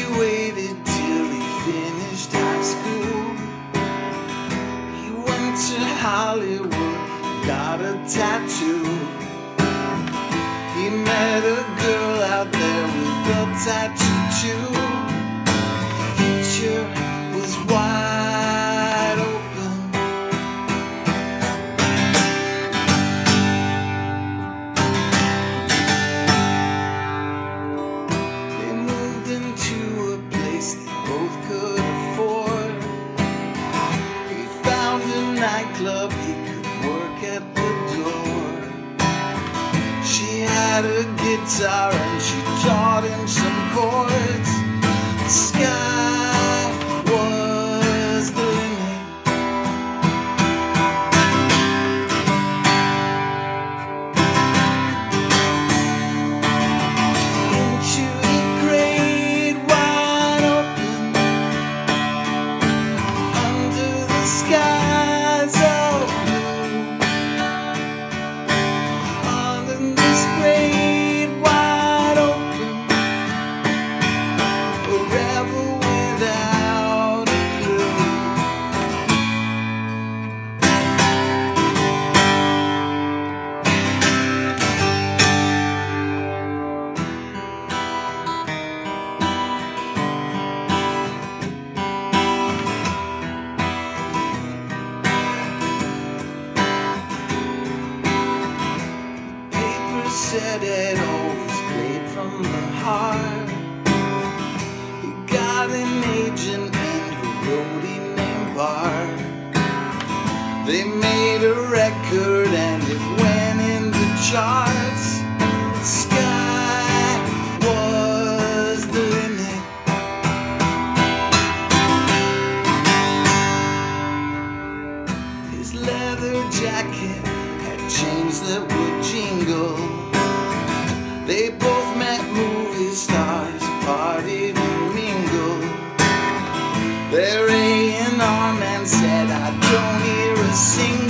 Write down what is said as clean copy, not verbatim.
He waited till he finished high school. He went to Hollywood, got a tattoo. He met a girl out there with a tattoo too. The future was wide open. They moved into a place they both could afford. He found a nightclub he could work at the door. She had a guitar and she taught him some chords. The sky was the limit. Into the great wide open, under the skies of blue, under this great wide open, a rebel without a clue. Paper said it always played from the heart. He got an agent and a roadie named Bart. They made a record and it went in the charts. The sky was the limit. His leather jacket had chains that would jingle. They both met movie stars, partied and mingled. Their A&R man said, I don't hear a single